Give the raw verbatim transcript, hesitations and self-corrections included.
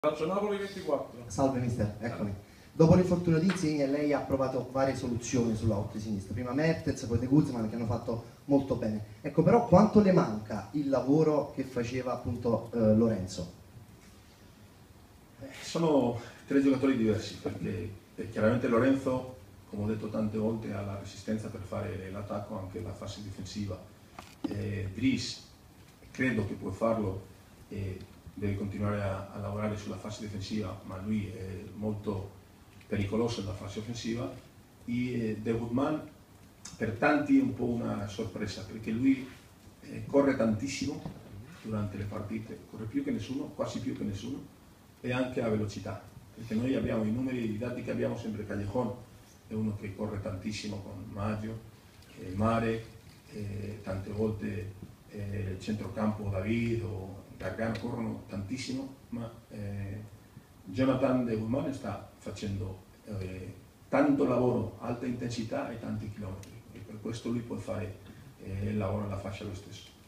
Calcio Napoli ventiquattro. Salve mister, eccomi. Dopo l'infortunio di Insigne lei ha provato varie soluzioni sulla out di sinistra, prima Mertens, poi De Guzman, che hanno fatto molto bene. Ecco, però quanto le manca il lavoro che faceva appunto eh, Lorenzo? Sono tre giocatori diversi, perché eh, chiaramente Lorenzo, come ho detto tante volte, ha la resistenza per fare l'attacco, anche la fase difensiva. Eh, Dries credo che può farlo e deve continuare a, a lavorare sulla fase difensiva, ma lui è molto pericoloso nella fase offensiva. E De Guzman per tanti è un po' una sorpresa, perché lui eh, corre tantissimo durante le partite, corre più che nessuno, quasi più che nessuno, e anche a velocità, perché noi abbiamo i numeri, i dati che abbiamo sempre. Callejón è uno che corre tantissimo con Maggio, eh, Mare, eh, tante volte eh, il centrocampo David o Gargano corrono tantissimo, ma eh, Jonathan De Guzman sta facendo eh, tanto lavoro, alta intensità e tanti chilometri, e per questo lui può fare eh, il lavoro alla fascia lo stesso.